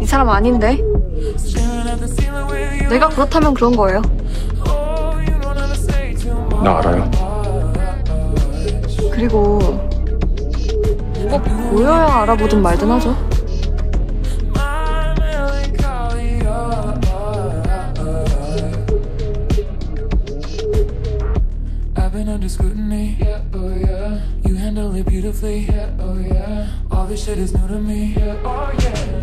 사람 아닌데. 내가 그렇다면 그런 거예요. 나 알아요. 그리고 꼭 보여야 알아보든 말든 하죠. I've been under scrutiny, yeah, oh yeah. You handle it beautifully, yeah, oh yeah. All this shit is new to me, yeah, oh yeah.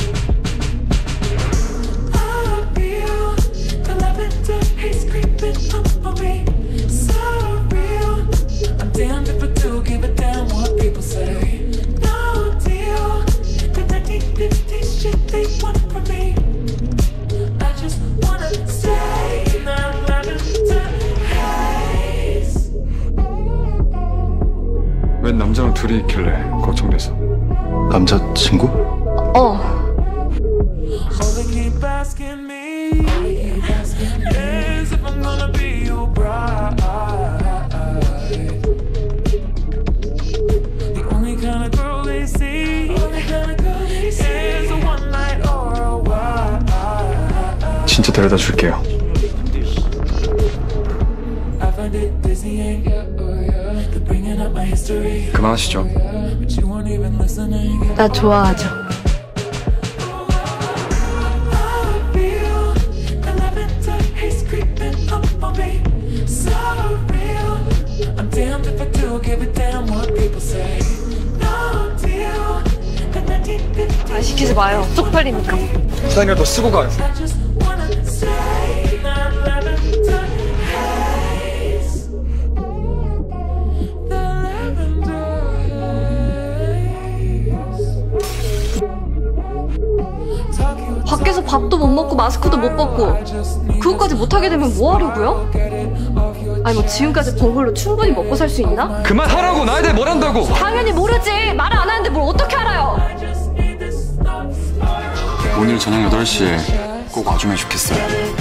I feel the lavender haze creeping up on me, so real. I'm damned if I do give a damn what people say. No deal, the 1950s shit they want from me. I just wanna stay in that lavender haze. 웬 남자랑 둘이 있길래 걱정돼서. 남자친구? 어. All they keep asking me is if I'm gonna be your bride. The only kind of girl they see is a one night or a while. 진짜 데려다 줄게요. I find it dizzying, they're bringing up my history, 그만하시죠. but you weren't even listening. 나 좋아하죠. 아, 시키지 마요. 쪽팔리니까. 부산이라도 쓰고 가요. 밖에서 밥도 못 먹고 마스크도 못 벗고 그것까지 못하게 되면 뭐 하려고요? 아니 뭐 지금까지 번 걸로 충분히 먹고 살 수 있나? 그만하라고! 나에 대해 뭘 안다고! 당연히 모르지. 말을 안 하는데 뭘 어떻게 알아요? 오늘 저녁 8시에 꼭 와주면 좋겠어요.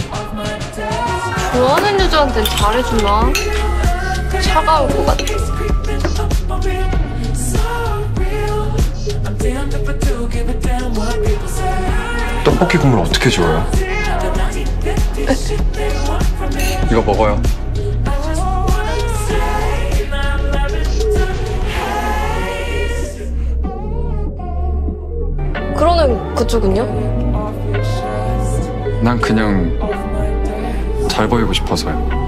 좋아하는 여자한텐 잘해주나? 차가울 것 같아. 떡볶이 국물 어떻게 줘요? 이거 먹어요. 그러는 그쪽은요? 난 그냥 잘 보이고 싶어서요.